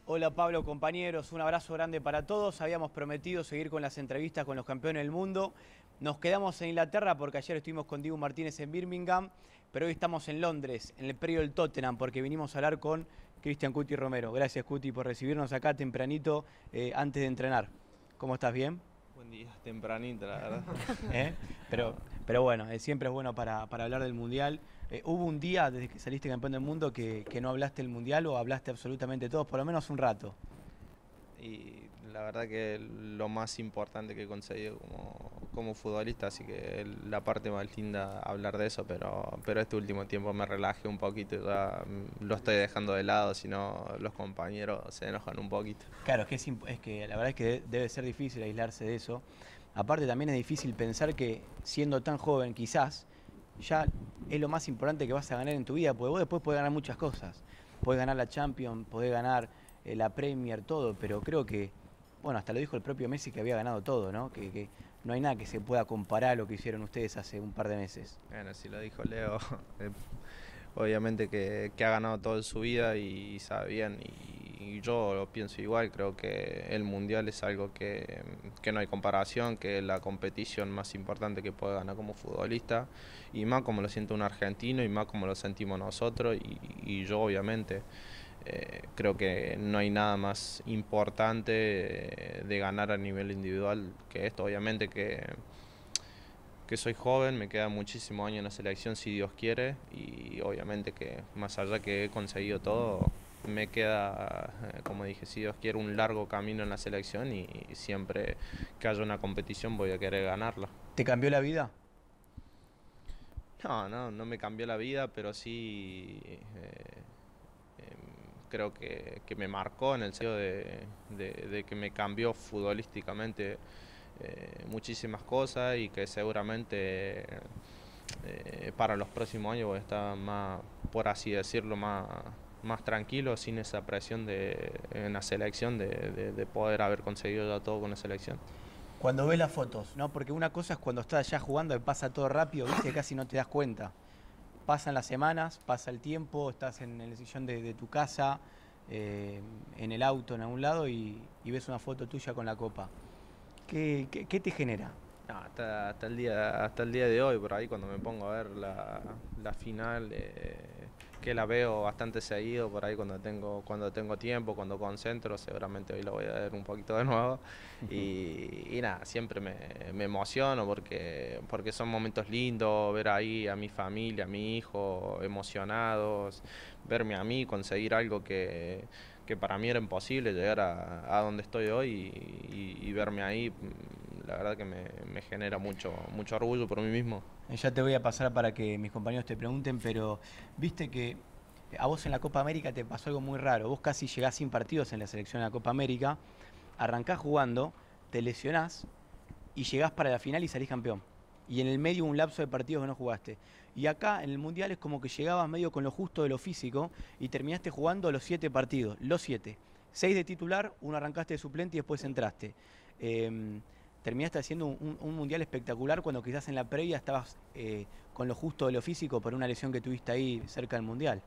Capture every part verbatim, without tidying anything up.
Hola Pablo, compañeros, un abrazo grande para todos. Habíamos prometido seguir con las entrevistas con los campeones del mundo. Nos quedamos en Inglaterra porque ayer estuvimos con Dibu Martínez en Birmingham, pero hoy estamos en Londres, en el predio del Tottenham, porque vinimos a hablar con Cristian Cuti Romero. Gracias Cuti por recibirnos acá tempranito eh, antes de entrenar. ¿Cómo estás? ¿Bien? Buen día, tempranito, la verdad. ¿Eh? Pero, pero bueno, eh, siempre es bueno para, para hablar del Mundial. Eh, ¿Hubo un día desde que saliste campeón del mundo que, que no hablaste del Mundial o hablaste absolutamente todos, por lo menos un rato? Y la verdad que lo más importante que he conseguido como, como futbolista, así que la parte más linda hablar de eso, pero, pero este último tiempo me relajé un poquito, ya lo estoy dejando de lado, si no los compañeros se enojan un poquito. Claro, es que, es, es que la verdad es que debe ser difícil aislarse de eso. Aparte también es difícil pensar que siendo tan joven quizás ya es lo más importante que vas a ganar en tu vida, porque vos después podés ganar muchas cosas. Podés ganar la Champions, podés ganar eh, la Premier, todo, pero creo que, bueno, hasta lo dijo el propio Messi que había ganado todo, ¿no? Que, que no hay nada que se pueda comparar a lo que hicieron ustedes hace un par de meses. Bueno, si lo dijo Leo, eh, obviamente que, que ha ganado todo en su vida y sabe bien, y, y yo lo pienso igual, creo que el Mundial es algo que, que no hay comparación, que es la competición más importante que puede ganar como futbolista, y más como lo siente un argentino y más como lo sentimos nosotros, y, y yo obviamente eh, creo que no hay nada más importante de, de ganar a nivel individual que esto, obviamente que que soy joven, me queda muchísimo años en la selección si Dios quiere, y obviamente que más allá que he conseguido todo, me queda, eh, como dije, si Dios quiere, un largo camino en la selección, y, y siempre que haya una competición voy a querer ganarla. ¿Te cambió la vida? No, no, no me cambió la vida, pero sí eh, eh, creo que, que me marcó en el sentido de, de, de que me cambió futbolísticamente eh, muchísimas cosas, y que seguramente eh, para los próximos años voy a estar más, por así decirlo, más, más tranquilo, sin esa presión de, en la selección de, de, de poder haber conseguido ya todo con la selección. Cuando ves las fotos, ¿no? Porque una cosa es cuando estás ya jugando y pasa todo rápido, viste, casi no te das cuenta. Pasan las semanas, pasa el tiempo, estás en el sillón de, de tu casa, eh, en el auto, en algún lado, y, y ves una foto tuya con la copa. ¿Qué, qué, qué te genera? No, hasta, hasta, el día, hasta el día de hoy, por ahí cuando me pongo a ver la, la final, eh, que la veo bastante seguido, por ahí cuando tengo, cuando tengo tiempo, cuando concentro, seguramente hoy la voy a ver un poquito de nuevo. Y, y nada, siempre me, me emociono porque, porque son momentos lindos, ver ahí a mi familia, a mi hijo emocionados, verme a mí conseguir algo que, que para mí era imposible, llegar a, a donde estoy hoy, y, y, y verme ahí, la verdad que me, me genera mucho, mucho orgullo por mí mismo. Eh, Ya te voy a pasar para que mis compañeros te pregunten, pero viste que a vos en la Copa América te pasó algo muy raro. Vos casi llegás sin partidos en la selección de la Copa América, arrancás jugando, te lesionás y llegás para la final y salís campeón. Y en el medio un lapso de partidos que no jugaste. Y acá en el Mundial es como que llegabas medio con lo justo de lo físico y terminaste jugando los siete partidos, los siete. Seis de titular, uno arrancaste de suplente y después entraste. Eh, terminaste haciendo un, un, un Mundial espectacular cuando quizás en la previa estabas eh, con lo justo de lo físico por una lesión que tuviste ahí cerca del Mundial.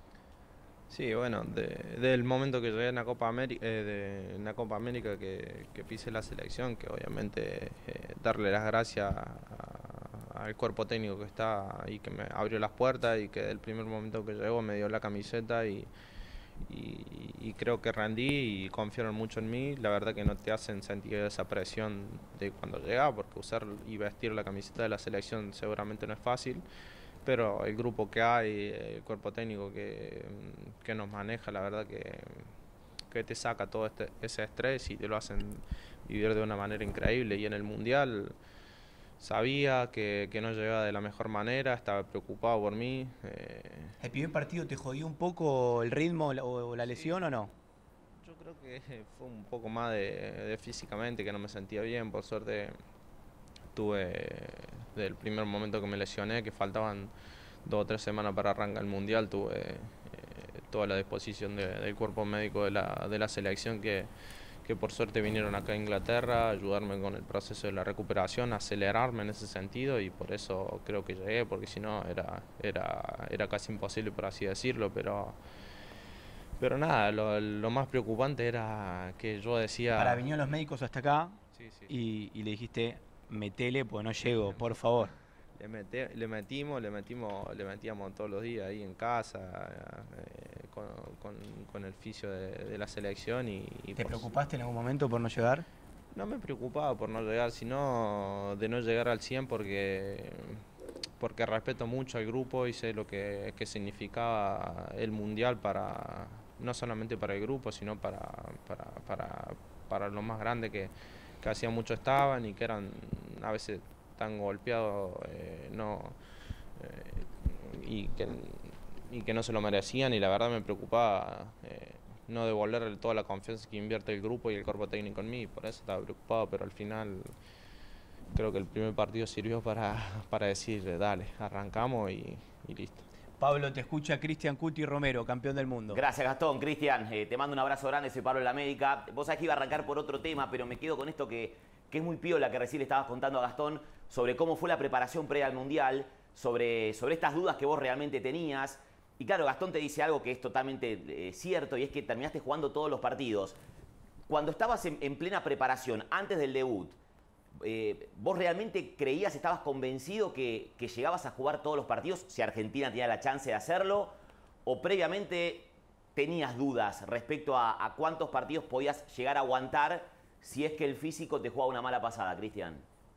Sí, bueno, de, del momento que llegué en la Copa América, eh, de, en la Copa América que, que pise la selección, que obviamente eh, darle las gracias a, al cuerpo técnico que está ahí, que me abrió las puertas, y que del primer momento que llegó me dio la camiseta, y, y, y creo que rendí y confiaron mucho en mí. La verdad que no te hacen sentir esa presión de cuando llega, porque usar y vestir la camiseta de la selección seguramente no es fácil, pero el grupo que hay, el cuerpo técnico que, que nos maneja, la verdad que, que te saca todo este, ese estrés y te lo hacen vivir de una manera increíble. Y en el Mundial sabía que, que no llegaba de la mejor manera, estaba preocupado por mí. Eh, ¿El primer partido te jodió un poco el ritmo o la, o la sí, lesión o no? yo creo que fue un poco más de, de físicamente, que no me sentía bien. Por suerte tuve, desde el primer momento que me lesioné, que faltaban dos o tres semanas para arrancar el Mundial, tuve eh, toda la disposición de, del cuerpo médico de la, de la selección, que, que por suerte vinieron acá a Inglaterra a ayudarme con el proceso de la recuperación, a acelerarme en ese sentido, y por eso creo que llegué, porque si no era, era, era casi imposible, por así decirlo. Pero Pero nada, lo, lo más preocupante era que yo decía... Para, vinieron los médicos hasta acá Sí, sí. y, y le dijiste, metele, pues no llego, por favor. Le, mete, le metimos, le metimos, le metíamos todos los días ahí en casa, eh, con, con, con el fisio de, de la selección. y, y ¿Te por, preocupaste en algún momento por no llegar? No me preocupaba por no llegar, sino de no llegar al cien porque, porque respeto mucho al grupo y sé lo que, que significaba el Mundial para, no solamente para el grupo, sino para, para, para, para los más grandes que, que hacía mucho estaban y que eran a veces tan golpeados eh, no, eh, y, que, y que no se lo merecían, y la verdad me preocupaba eh, no devolverle toda la confianza que invierte el grupo y el cuerpo técnico en mí, por eso estaba preocupado, pero al final creo que el primer partido sirvió para, para decir, dale, arrancamos y, y listo. Pablo, te escucha Cristian Cuti Romero, campeón del mundo. Gracias, Gastón. Cristian, eh, te mando un abrazo grande, soy Pablo de la América. Vos sabés que iba a arrancar por otro tema, pero me quedo con esto que, que es muy piola, que recién le estabas contando a Gastón, sobre cómo fue la preparación previa al Mundial, sobre, sobre estas dudas que vos realmente tenías. Y claro, Gastón te dice algo que es totalmente eh, cierto, y es que terminaste jugando todos los partidos. Cuando estabas en, en plena preparación, antes del debut, Eh, ¿vos realmente creías, estabas convencido que, que llegabas a jugar todos los partidos si Argentina tenía la chance de hacerlo? ¿O previamente tenías dudas respecto a, a cuántos partidos podías llegar a aguantar si es que el físico te jugaba una mala pasada, Cristian?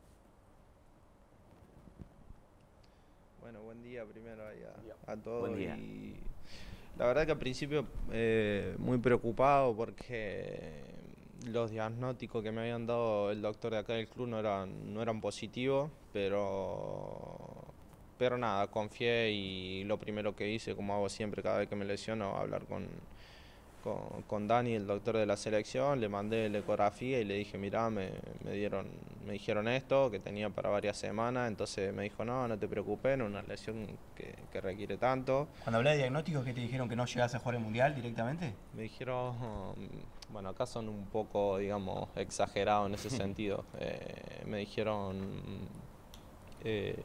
Bueno, buen día primero ahí a, a todos. Buen día. Y la verdad que al principio eh, muy preocupado porque los diagnósticos que me habían dado el doctor de acá del club no eran, no eran positivos, pero, pero nada, confié y lo primero que hice, como hago siempre cada vez que me lesiono, hablar con, con, con Dani, el doctor de la selección, le mandé la ecografía y le dije, mirá, me, me, dieron, me dijeron esto, que tenía para varias semanas, entonces me dijo, no, no te preocupes, no es una lesión que, que requiere tanto. Cuando hablé de diagnósticos, ¿qué te dijeron, que no llegás a jugar el Mundial directamente? Me dijeron, bueno, acá son un poco, digamos, exagerados en ese sentido. Eh, me dijeron, eh,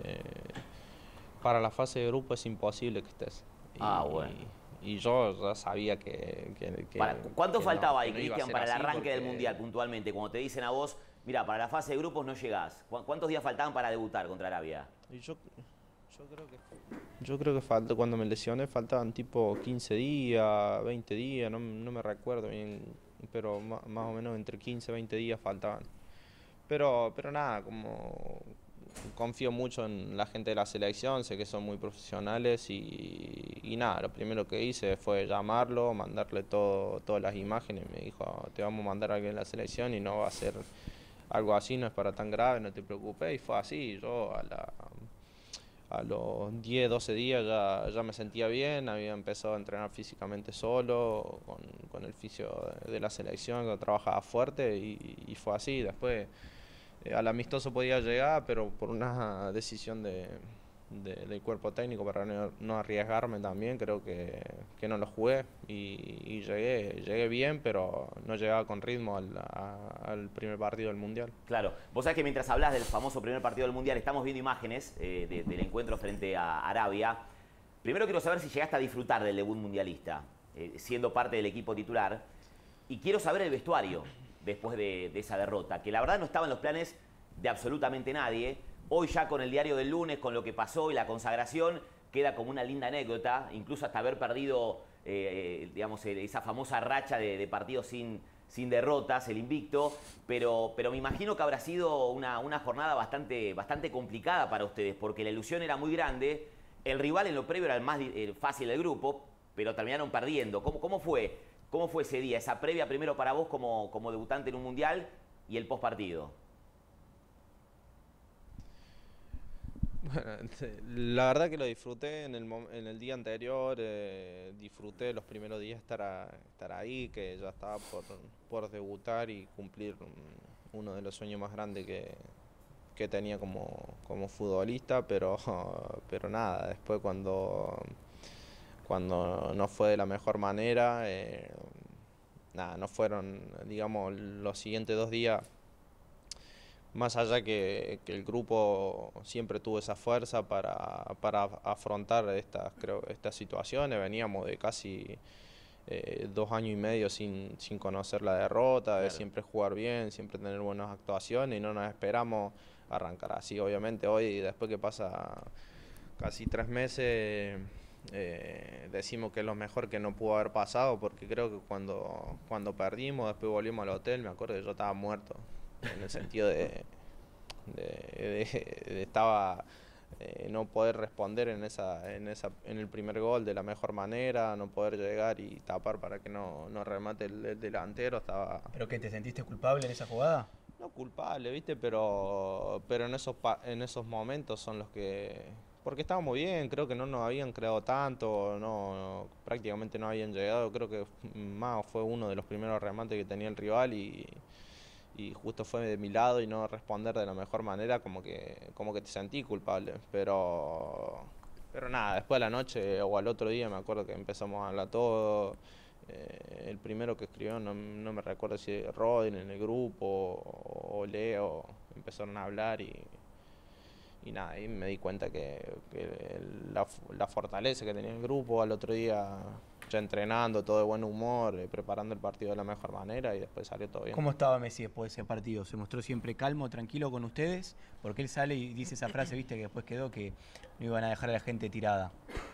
para la fase de grupo es imposible que estés. Y, Ah, bueno. Y, y yo ya sabía que... que, que Para, ¿Cuánto que faltaba no, ahí, que no iba a Cristian, ser para el así arranque del porque- Mundial puntualmente? Cuando te dicen a vos, mira, para la fase de grupos no llegás. ¿Cu- ¿Cuántos días faltaban para debutar contra Arabia? Y yo, yo creo que yo creo que falta, cuando me lesioné faltaban tipo quince días, veinte días, no, no me recuerdo bien, pero ma- más o menos entre quince y veinte días faltaban. Pero, pero nada, como confío mucho en la gente de la selección, sé que son muy profesionales y, y nada, lo primero que hice fue llamarlo, mandarle todo, todas las imágenes. Me dijo, te vamos a mandar a alguien de la selección y no va a ser algo así, no es para tan grave, no te preocupes. Y fue así, yo a la... A los diez, doce días ya, ya me sentía bien, había empezado a entrenar físicamente solo, con, con el fisio de, de la selección, que trabajaba fuerte, y, y fue así. Después eh, al amistoso podía llegar, pero por una decisión de, de, del cuerpo técnico para no, no arriesgarme también, creo que, que no lo jugué y, y llegué, llegué bien, pero no llegaba con ritmo al, a, al primer partido del Mundial. Claro, vos sabés que mientras hablas del famoso primer partido del Mundial, estamos viendo imágenes eh, de, del encuentro frente a Arabia. Primero quiero saber si llegaste a disfrutar del debut mundialista, eh, siendo parte del equipo titular. Y quiero saber el vestuario después de, de esa derrota, que la verdad no estaba en los planes de absolutamente nadie. Hoy ya con el diario del lunes, con lo que pasó y la consagración, queda como una linda anécdota, incluso hasta haber perdido eh, digamos, esa famosa racha de, de partidos sin, sin derrotas, el invicto, pero, pero me imagino que habrá sido una, una jornada bastante, bastante complicada para ustedes, porque la ilusión era muy grande, el rival en lo previo era el más eh, fácil del grupo, pero terminaron perdiendo. ¿Cómo, cómo, fue, ¿Cómo fue ese día, esa previa primero para vos como, como debutante en un Mundial y el postpartido? Bueno, la verdad que lo disfruté en el, en el día anterior, eh, disfruté los primeros días estar, a, estar ahí, que ya estaba por, por debutar y cumplir un, uno de los sueños más grandes que, que tenía como, como futbolista, pero, pero nada, después cuando, cuando no fue de la mejor manera, eh, nada, no fueron, digamos, los siguientes dos días. Más allá que, que el grupo siempre tuvo esa fuerza para, para afrontar estas, creo, estas situaciones, veníamos de casi eh, dos años y medio sin, sin conocer la derrota, Claro. de siempre jugar bien, siempre tener buenas actuaciones y no nos esperamos arrancar así. Obviamente hoy, después que pasa casi tres meses, eh, decimos que es lo mejor que no pudo haber pasado, porque creo que cuando, cuando perdimos, después volvimos al hotel, me acuerdo que yo estaba muerto, en el sentido de, de, de, de estaba... Eh, no poder responder en esa, en esa en el primer gol de la mejor manera, no poder llegar y tapar para que no, no remate el, el delantero, estaba... ¿Pero qué, te sentiste culpable en esa jugada? No culpable, ¿viste? Pero, pero en, esos pa en esos momentos son los que... Porque estábamos bien, creo que no nos habían creado tanto, no, no, prácticamente no habían llegado, creo que más fue uno de los primeros remates que tenía el rival y... y justo fue de mi lado y no responder de la mejor manera, como que, como que te sentí culpable. Pero, pero nada, después de la noche o al otro día me acuerdo que empezamos a hablar todo. Eh, el primero que escribió, no, no me recuerdo si Rodin en el grupo o, o Leo, empezaron a hablar y, y nada, ahí me di cuenta que, que la, la fortaleza que tenía el grupo al otro día... ya entrenando, todo de buen humor, eh, preparando el partido de la mejor manera y después salió todo bien. ¿Cómo estaba Messi después de ese partido? ¿Se mostró siempre calmo, tranquilo con ustedes? Porque él sale y dice esa frase, viste, que después quedó que no iban a dejar a la gente tirada.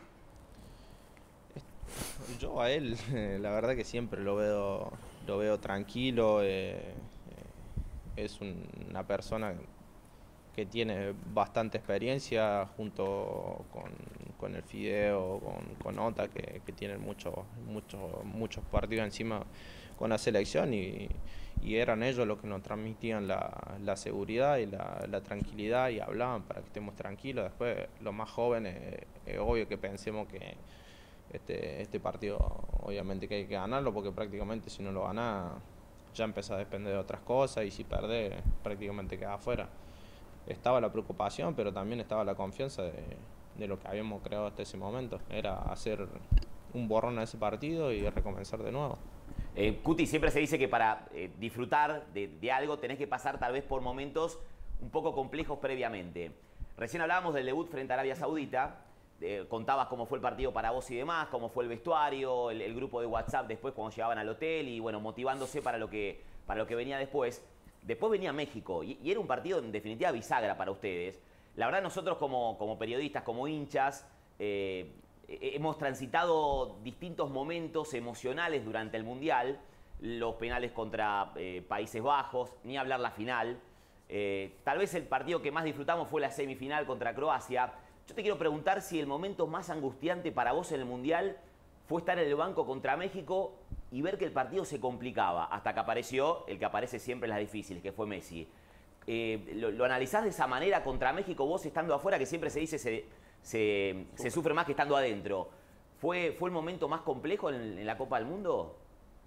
Yo a él, la verdad que siempre lo veo, lo veo tranquilo, eh, eh, es un, una persona que tiene bastante experiencia junto con, con el Fideo, con, con Ota, que, que tienen muchos muchos muchos partidos encima con la selección y, y eran ellos los que nos transmitían la, la seguridad y la, la tranquilidad y hablaban para que estemos tranquilos. Después los más jóvenes, eh, es obvio que pensemos que este, este partido obviamente que hay que ganarlo, porque prácticamente si no lo ganás ya empieza a depender de otras cosas y si perdés prácticamente queda afuera. Estaba la preocupación, pero también estaba la confianza de, de lo que habíamos creado hasta ese momento. Era hacer un borrón a ese partido y recomenzar de nuevo. Eh, Cuti, siempre se dice que para eh, disfrutar de, de algo tenés que pasar tal vez por momentos un poco complejos previamente. Recién hablábamos del debut frente a Arabia Saudita, eh, contabas cómo fue el partido para vos y demás, cómo fue el vestuario, el, el grupo de WhatsApp después cuando llegaban al hotel y bueno, motivándose para lo que, para lo que venía después. Después venía México y, y era un partido en definitiva bisagra para ustedes. La verdad nosotros como, como periodistas, como hinchas, eh, hemos transitado distintos momentos emocionales durante el Mundial. Los penales contra eh, Países Bajos, ni hablar la final. Eh, tal vez el partido que más disfrutamos fue la semifinal contra Croacia. Yo te quiero preguntar si el momento más angustiante para vos en el Mundial fue estar en el banco contra México y ver que el partido se complicaba, hasta que apareció el que aparece siempre en las difíciles, que fue Messi. Eh, lo, ¿Lo analizás de esa manera contra México, vos estando afuera, que siempre se dice se, se, se sufre más que estando adentro? ¿Fue, fue el momento más complejo en, en la Copa del Mundo?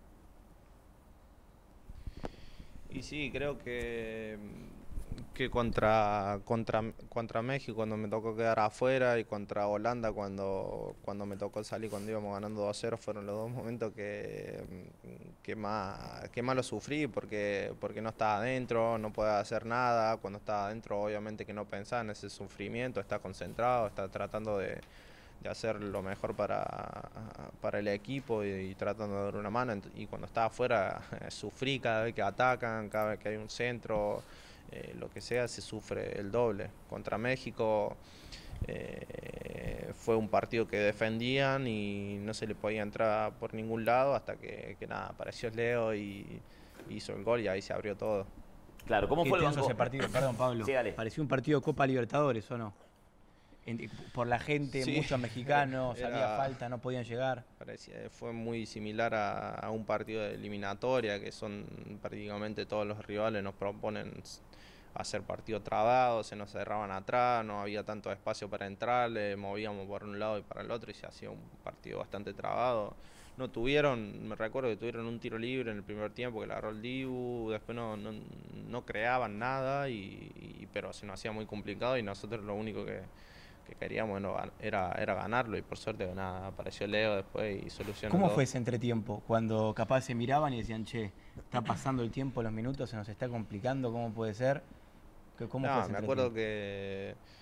Y sí, creo que, que contra, contra, contra México cuando me tocó quedar afuera y contra Holanda cuando, cuando me tocó salir cuando íbamos ganando dos a cero fueron los dos momentos que, que, más, que más lo sufrí porque, porque no estaba adentro, no podía hacer nada. Cuando estaba adentro obviamente que no pensaba en ese sufrimiento, está concentrado, está tratando de, de hacer lo mejor para, para el equipo y, y tratando de dar una mano. Y cuando estaba afuera sufrí cada vez que atacan, cada vez que hay un centro. Eh, lo que sea, se sufre el doble. Contra México eh, fue un partido que defendían y no se le podía entrar por ningún lado hasta que, que nada, apareció Leo y hizo el gol y ahí se abrió todo. Claro, ¿cómo fue el banco? Ese partido? Perdón, Pablo. Sí, dale. Pareció un partido Copa Libertadores, ¿o no? En, por la gente, sí. Muchos mexicanos, Era, había falta, no podían llegar. Parecía, fue muy similar a, a un partido de eliminatoria, que son prácticamente todos los rivales nos proponen hacer partido trabado, se nos cerraban atrás, no había tanto espacio para entrar, le movíamos por un lado y para el otro y se hacía un partido bastante trabado. No tuvieron, me recuerdo que tuvieron un tiro libre en el primer tiempo que le agarró el Dibu, después no, no, no creaban nada, y, y, pero se nos hacía muy complicado y nosotros lo único que, que queríamos bueno, era, era ganarlo y por suerte nada, apareció Leo después y solucionó ¿Cómo todo. fue ese entretiempo? Cuando capaz se miraban y decían, che, está pasando el tiempo, los minutos, se nos está complicando, ¿cómo puede ser? ¿Cómo no, fue ese me acuerdo que,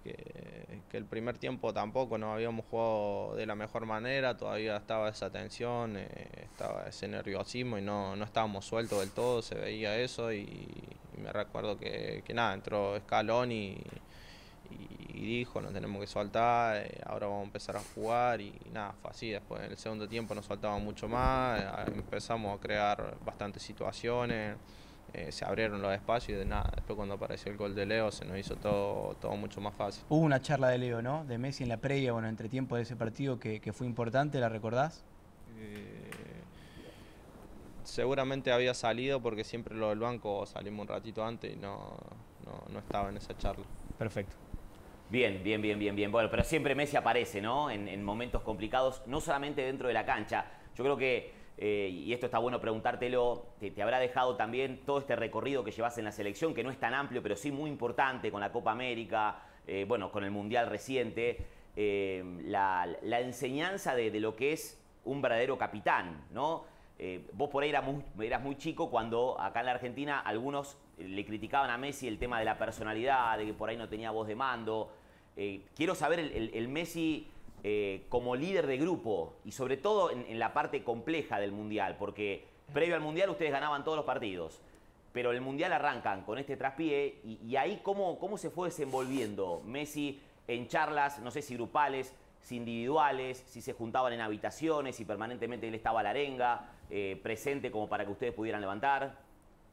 que, que el primer tiempo tampoco nos habíamos jugado de la mejor manera, todavía estaba esa tensión, eh, estaba ese nerviosismo y no, no estábamos sueltos del todo, se veía eso y, y me recuerdo que, que nada, entró Scaloni y, y dijo, nos tenemos que soltar, eh, ahora vamos a empezar a jugar y, y nada, fue así. Después en el segundo tiempo nos soltaba mucho más, eh, empezamos a crear bastantes situaciones, eh, se abrieron los espacios y de nada, después cuando apareció el gol de Leo se nos hizo todo, todo mucho más fácil. Hubo una charla de Leo, ¿no? De Messi en la previa, bueno, entre tiempo de ese partido que, que fue importante, ¿la recordás? Eh, seguramente había salido porque siempre lo del banco salimos un ratito antes y no, no, no estaba en esa charla. Perfecto. Bien, bien, bien, bien, bien. Bueno, pero siempre Messi aparece, ¿no? En, en momentos complicados, no solamente dentro de la cancha. Yo creo que, eh, y esto está bueno preguntártelo, te, te habrá dejado también todo este recorrido que llevas en la selección, que no es tan amplio, pero sí muy importante, con la Copa América, eh, bueno, con el Mundial reciente, eh, la, la enseñanza de, de lo que es un verdadero capitán, ¿no? Eh, vos por ahí eras muy, eras muy chico cuando acá en la Argentina algunos le criticaban a Messi el tema de la personalidad, de que por ahí no tenía voz de mando. Eh, quiero saber el, el, el Messi eh, como líder de grupo y sobre todo en, en la parte compleja del Mundial, porque previo al Mundial ustedes ganaban todos los partidos, pero el Mundial arrancan con este traspié y, y ahí cómo, cómo se fue desenvolviendo Messi en charlas, no sé si grupales, si individuales, si se juntaban en habitaciones, si permanentemente él estaba a la arenga, eh, presente como para que ustedes pudieran levantar.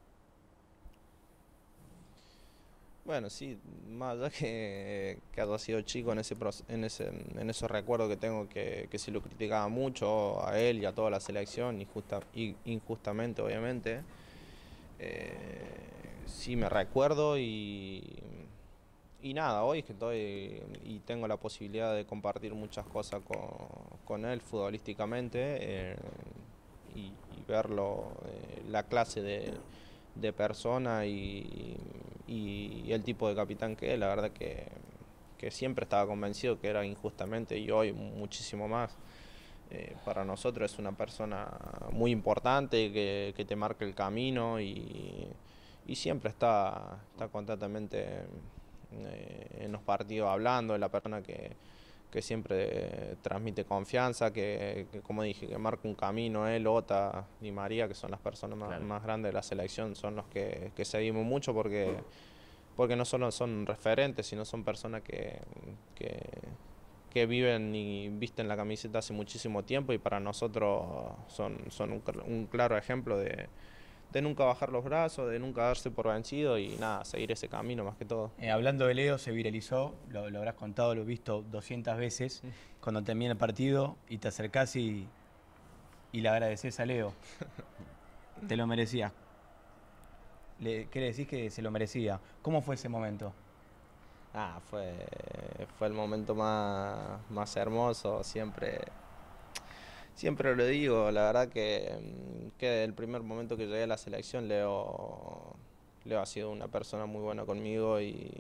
Bueno, sí, más allá que, que haya sido chico en ese, en ese en esos recuerdos que tengo que, que se lo criticaba mucho a él y a toda la selección, injusta, injustamente obviamente, eh, sí me recuerdo y, y nada, hoy es que estoy y tengo la posibilidad de compartir muchas cosas con, con él futbolísticamente eh, y, y verlo, eh, la clase de, de persona y, y el tipo de capitán que es, la verdad que, que siempre estaba convencido que era injustamente y hoy muchísimo más. Eh, para nosotros es una persona muy importante que, que te marca el camino y, y siempre está, está constantemente eh, en los partidos hablando, es la persona que, que siempre transmite confianza, que, que como dije, que marca un camino, él, Ota y María, que son las personas más, claro. más grandes de la selección, son los que, que seguimos mucho porque, porque no solo son referentes, sino son personas que, que, que viven y visten la camiseta hace muchísimo tiempo y para nosotros son, son un, un claro ejemplo de, de nunca bajar los brazos, de nunca darse por vencido y nada, seguir ese camino más que todo. Eh, hablando de Leo, se viralizó, lo, lo habrás contado, lo he visto doscientas veces, sí. Cuando termina el partido y te acercás y, y le agradeces a Leo. Te lo merecías. Le, ¿Qué le decís que se lo merecía? ¿Cómo fue ese momento? Ah, fue, fue el momento más, más hermoso, siempre, siempre lo digo, la verdad que, que el primer momento que llegué a la selección, Leo, Leo ha sido una persona muy buena conmigo y,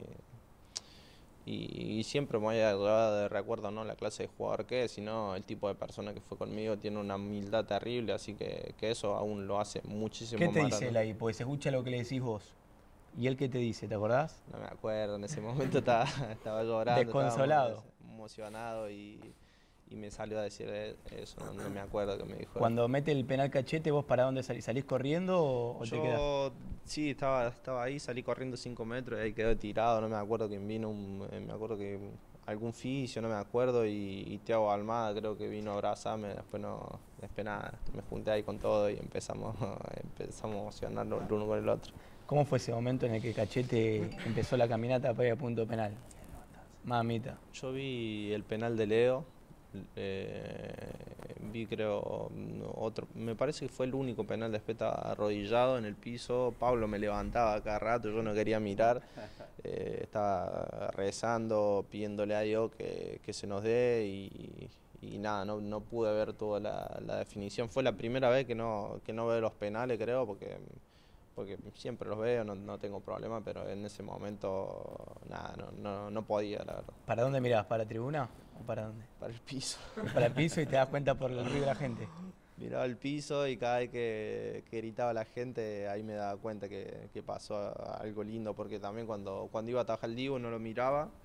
y, y siempre me voy a llevar de recuerdo, no la clase de jugador que es, sino el tipo de persona que fue conmigo, tiene una humildad terrible, así que, que eso aún lo hace muchísimo más. ¿Qué te dice él ahí? Porque se escucha lo que le decís vos. ¿Y él qué te dice? ¿Te acordás? No me acuerdo, en ese momento estaba, estaba llorando. Desconsolado. Estaba emocionado y, y me salió a decir eso, no, no me acuerdo que me dijo. Cuando mete el penal Cachete, ¿vos para dónde salís? ¿Salís corriendo o, o Yo, te quedás? Sí, estaba, estaba ahí, salí corriendo cinco metros y ahí quedé tirado, no me acuerdo quién vino, un, me acuerdo que algún fisio, no me acuerdo, y, y Thiago Almada creo que vino a abrazarme, después no, después nada, me junté ahí con todo y empezamos, empezamos a emocionarnos el uno con el otro. ¿Cómo fue ese momento en el que Cachete empezó la caminata para ir a punto penal? Mamita. Yo vi el penal de Leo, eh, vi creo otro, me parece que fue el único penal, después estaba arrodillado en el piso, Pablo me levantaba cada rato, yo no quería mirar, eh, estaba rezando, pidiéndole a Dios que, que se nos dé y, y nada, no, no pude ver toda la, la definición, fue la primera vez que no, que no veo los penales creo, porque... porque siempre los veo, no, no tengo problema, pero en ese momento nada, no, no, no podía, la verdad. ¿Para dónde mirabas? ¿Para la tribuna o para dónde? Para el piso. Para el piso y te das cuenta por el ruido de la gente. Miraba el piso y cada vez que, que gritaba la gente, ahí me daba cuenta que, que pasó algo lindo, porque también cuando, cuando iba a atajar el Divo no lo miraba,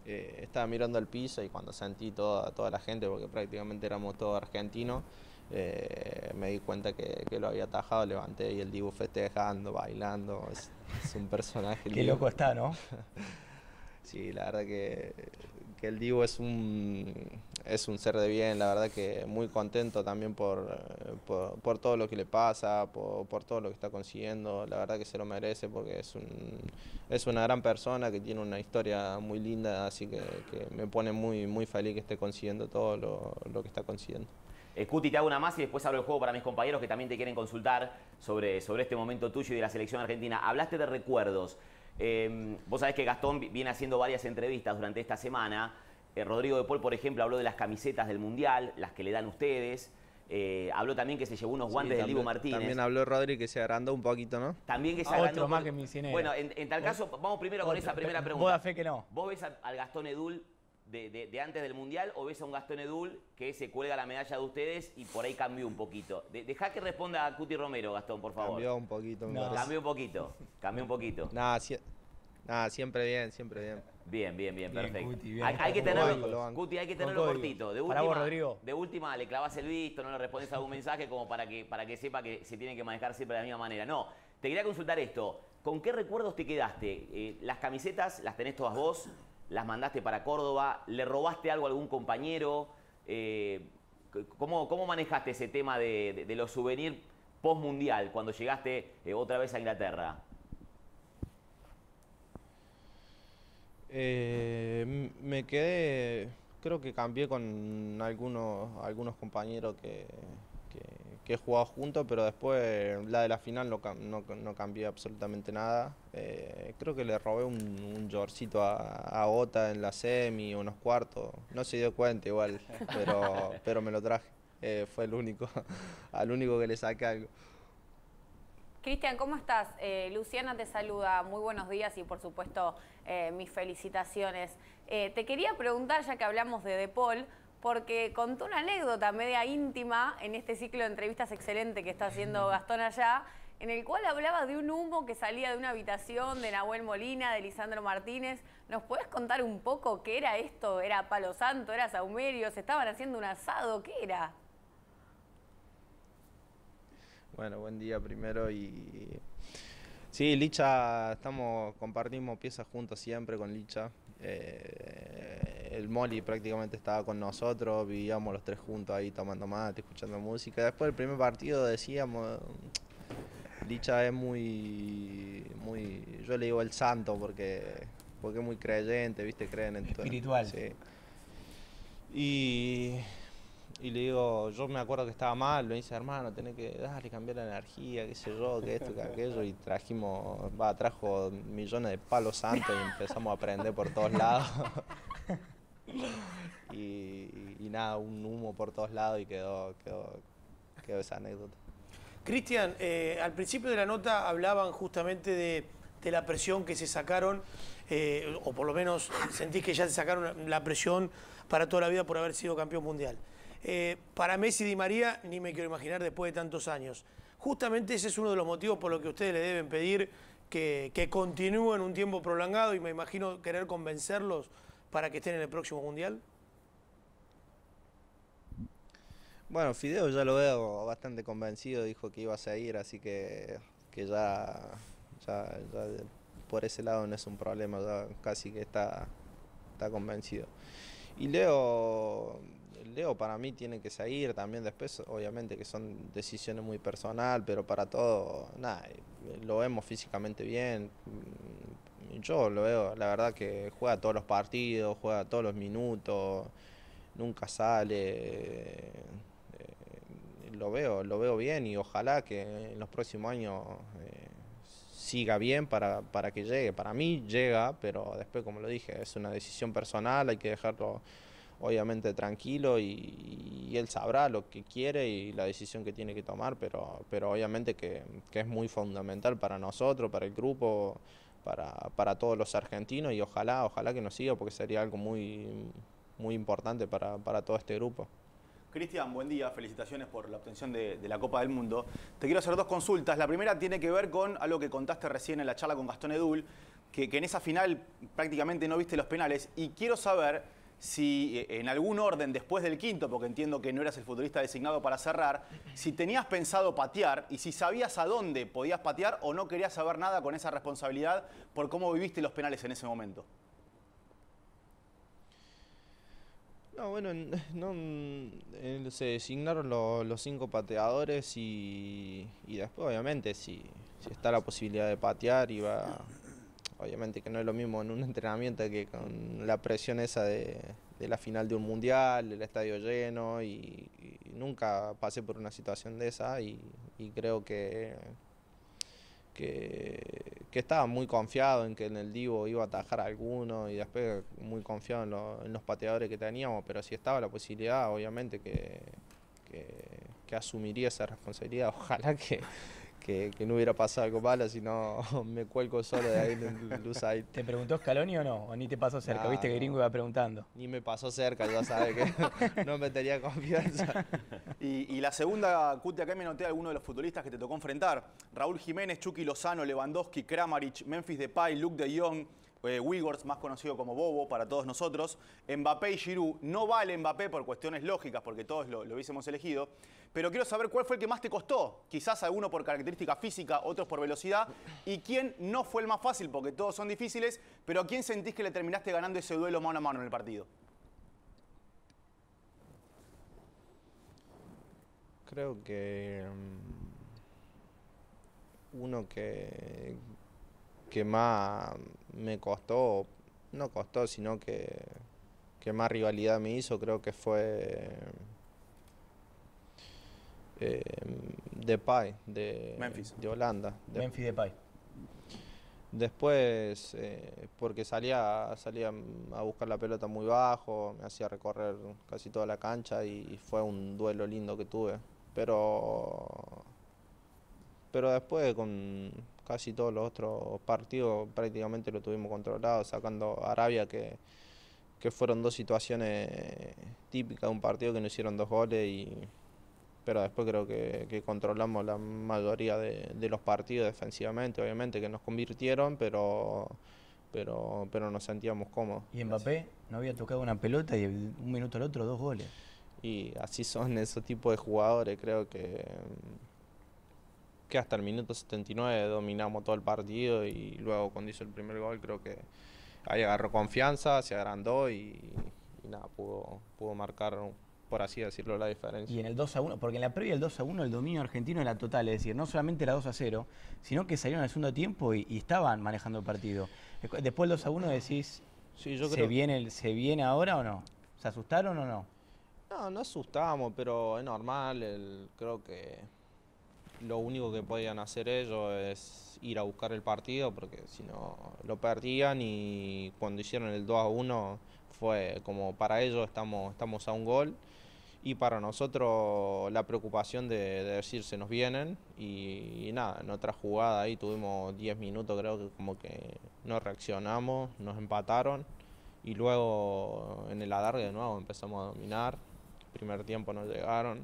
eh, estaba mirando al piso y cuando sentí toda, toda la gente, porque prácticamente éramos todos argentinos, eh, me di cuenta que, que lo había atajado, levanté y el Dibu festejando, bailando, es, es un personaje. Qué loco está, ¿no? Sí, la verdad que, que el Dibu es un, es un ser de bien, la verdad que muy contento también por, por, por todo lo que le pasa, por, por todo lo que está consiguiendo, la verdad que se lo merece porque es, un, es una gran persona que tiene una historia muy linda, así que, que me pone muy, muy feliz que esté consiguiendo todo lo, lo que está consiguiendo. Eh, Cuti, te hago una más y después abro el juego para mis compañeros que también te quieren consultar sobre, sobre este momento tuyo y de la selección argentina. Hablaste de recuerdos. Eh, vos sabés que Gastón viene haciendo varias entrevistas durante esta semana. Eh, Rodrigo de Paul, por ejemplo, habló de las camisetas del Mundial, las que le dan ustedes. Eh, habló también que se llevó unos guantes Sí, del Dibu Martínez. También habló Rodri que se agrandó un poquito, ¿no? También que se Ah, agrandó. otro más que misionero. Bueno, en, en tal caso, vamos primero con Otro, esa primera pe- pregunta. vos da fe que no. ¿Vos ves a- al Gastón Edul de, de- de antes del Mundial o ves a un Gastón Edul que se cuelga la medalla de ustedes y por ahí cambió un poquito? De, dejá que responda a Cuti Romero, Gastón, por favor. Cambió un poquito, me No. parece. Cambió un poquito, cambió un poquito. Nada, si- nada, siempre bien, siempre bien. Bien, bien, bien, Bien, perfecto. Cuti, bien. hay, hay que Con tenerlo, códigos. Cuti, hay que Con tenerlo códigos. cortito. De Para última, vos, Rodrigo. de última le clavas el visto, no le respondes algún mensaje como para que, para que sepa que se tiene que manejar siempre de la misma manera. No, te quería consultar esto. ¿Con qué recuerdos te quedaste? Eh, las camisetas las tenés todas vos, las mandaste para Córdoba, ¿le robaste algo a algún compañero? Eh, ¿cómo, ¿Cómo manejaste ese tema de, de, de los souvenirs post-mundial cuando llegaste eh, otra vez a Inglaterra? Eh, m- me quedé, creo que cambié con algunos, algunos compañeros que, que, que he jugado juntos, pero después la de la final no, cam- no, no cambié absolutamente nada. Eh, creo que le robé un, un yorcito a, a Ota en la semi, unos cuartos, no se dio cuenta igual, pero, pero me lo traje. Eh, fue el único, al único que le saqué algo. Cristian, ¿cómo estás? Eh, Luciana te saluda, muy buenos días y por supuesto eh, mis felicitaciones. Eh, te quería preguntar, ya que hablamos de De Paul, porque contó una anécdota media íntima en este ciclo de entrevistas excelente que está haciendo Gastón allá, en el cual hablaba de un humo que salía de una habitación de Nahuel Molina, de Lisandro Martínez. ¿Nos podés contar un poco qué era esto? ¿Era palo santo? ¿Era saumerio? ¿Se estaban haciendo un asado? ¿Qué era? Bueno, buen día primero y sí, Licha, estamos, compartimos piezas juntos siempre con Licha. Eh, el Moli prácticamente estaba con nosotros, vivíamos los tres juntos ahí tomando mate, escuchando música. Después del primer partido decíamos, Licha es muy, muy, yo le digo el santo porque, porque es muy creyente, viste, creen en todo. Espiritual. Sí. Y Y le digo, yo me acuerdo que estaba mal, me dice, hermano, tenés que darle, cambiar la energía, qué sé yo, que esto, que aquello, y trajimos, va, trajo millones de palos santos y empezamos a aprender por todos lados. y, y nada, un humo por todos lados y quedó, quedó, quedó esa anécdota. Cristian, eh, al principio de la nota hablaban justamente de, de la presión que se sacaron, eh, o por lo menos sentís que ya se sacaron la presión para toda la vida por haber sido campeón mundial. Eh, para Messi y Di María, ni me quiero imaginar después de tantos años. Justamente ese es uno de los motivos por los que ustedes le deben pedir que, que continúen un tiempo prolongado y me imagino querer convencerlos para que estén en el próximo mundial. Bueno, Fideo ya lo veo bastante convencido, dijo que iba a seguir, así que, que ya, ya, ya por ese lado no es un problema, ya casi que está, está convencido. Y Leo, Leo para mí tiene que seguir también después, obviamente que son decisiones muy personal, pero para todo, nada, lo vemos físicamente bien. Yo lo veo, la verdad que juega todos los partidos, juega todos los minutos, nunca sale. Lo veo, lo veo bien y ojalá que en los próximos años eh, siga bien para, para que llegue. Para mí llega, pero después, como lo dije, es una decisión personal, hay que dejarlo obviamente tranquilo y, y él sabrá lo que quiere y la decisión que tiene que tomar, pero, pero obviamente que, que es muy fundamental para nosotros, para el grupo, para, para todos los argentinos y ojalá, ojalá que nos siga porque sería algo muy, muy importante para, para todo este grupo. Cristian, buen día, felicitaciones por la obtención de, de la Copa del Mundo. Te quiero hacer dos consultas. La primera tiene que ver con algo que contaste recién en la charla con Gastón Edul, que, que en esa final prácticamente no viste los penales. Y quiero saber si en algún orden después del quinto, porque entiendo que no eras el futbolista designado para cerrar, si tenías pensado patear y si sabías a dónde podías patear o no querías saber nada con esa responsabilidad por cómo viviste los penales en ese momento. No, bueno, no, eh, se designaron lo, los cinco pateadores y, y después obviamente si, si está la posibilidad de patear iba, obviamente que no es lo mismo en un entrenamiento que con la presión esa de, de la final de un mundial, el estadio lleno y, y nunca pasé por una situación de esa y, y creo que, que, que estaba muy confiado en que en el Divo iba a atajar a alguno y después muy confiado en, lo, en los pateadores que teníamos, pero si estaba la posibilidad, obviamente que, que, que asumiría esa responsabilidad. Ojalá que, que, que no hubiera pasado algo malo, si no me cuelgo solo de ahí en el Lusail. ¿Te preguntó Scaloni o no? ¿O ni te pasó cerca? Nah, Viste que Gringo iba preguntando. Ni me pasó cerca, ya sabes que no me tenía confianza. Y, y la segunda, Cuti, acá me noté a algunos de los futbolistas que te tocó enfrentar. Raúl Jiménez, Chucky Lozano, Lewandowski, Kramaric, Memphis Depay, Luke de Jong, eh, Weghorst, más conocido como Bobo para todos nosotros, Mbappé y Giroud. No vale Mbappé por cuestiones lógicas, porque todos lo, lo hubiésemos elegido. Pero quiero saber cuál fue el que más te costó. Quizás alguno por característica física, otros por velocidad. Y quién no fue el más fácil, porque todos son difíciles. Pero ¿a quién sentís que le terminaste ganando ese duelo mano a mano en el partido? Creo que um, uno que, que más me costó, no costó, sino que, que más rivalidad me hizo, creo que fue eh, Depay, de, Memphis. de Holanda. De, Memphis Depay. Después, eh, porque salía, salía a buscar la pelota muy bajo, me hacía recorrer casi toda la cancha y fue un duelo lindo que tuve. Pero, pero después con casi todos los otros partidos prácticamente lo tuvimos controlado, sacando a Arabia, que, que fueron dos situaciones típicas de un partido que nos hicieron dos goles, y, pero después creo que, que controlamos la mayoría de, de los partidos defensivamente, obviamente que nos convirtieron, pero, pero, pero nos sentíamos cómodos. Y Mbappé no había tocado una pelota y un minuto al otro dos goles. Y así son esos tipos de jugadores, creo que, que hasta el minuto setenta y nueve dominamos todo el partido y luego cuando hizo el primer gol creo que ahí agarró confianza, se agrandó y, y nada, pudo, pudo marcar, por así decirlo, la diferencia. Y en el dos a uno, porque en la previa del dos a uno el dominio argentino era total, es decir, no solamente era dos a cero, sino que salieron al segundo tiempo y, y estaban manejando el partido. Después del dos a uno decís, Sí, yo ¿se, creo... viene, ¿se viene ahora o no? ¿Se asustaron o no? No, no asustamos, pero es normal. El, creo que lo único que podían hacer ellos es ir a buscar el partido, porque si no lo perdían, y cuando hicieron el dos a uno fue como para ellos estamos, estamos a un gol, y para nosotros la preocupación de, de decir se nos vienen, y, y nada, en otra jugada ahí tuvimos diez minutos, creo que como que no reaccionamos, nos empataron, y luego en el alargue de nuevo empezamos a dominar. Primer tiempo no llegaron,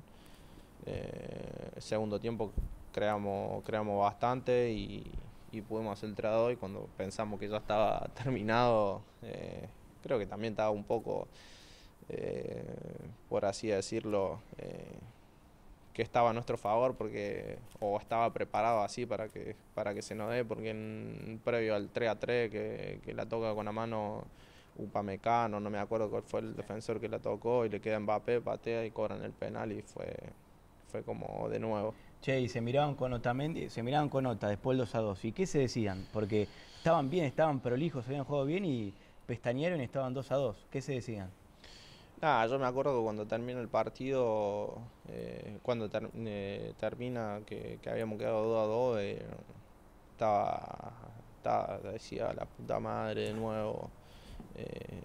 eh, segundo tiempo creamos, creamos bastante y, y pudimos hacer el tres a dos, y cuando pensamos que ya estaba terminado, eh, creo que también estaba un poco, eh, por así decirlo, eh, que estaba a nuestro favor, porque o estaba preparado así para que, para que se nos dé, porque en, previo al tres a tres que, que la toca con la mano Upamecano, no me acuerdo cuál fue el defensor que la tocó, y le queda Mbappé, patea y cobran el penal, y fue, fue como de nuevo. Che, y se miraban con Otamendi, se miraban con Ota después del dos a dos. ¿Y qué se decían? Porque estaban bien, estaban prolijos, habían jugado bien y pestañearon y estaban dos a dos. ¿Qué se decían? Nada, yo me acuerdo que cuando termina el partido, eh, cuando ter, eh, termina que, que habíamos quedado dos a dos, eh, estaba, estaba, decía, la puta madre de nuevo. Eh,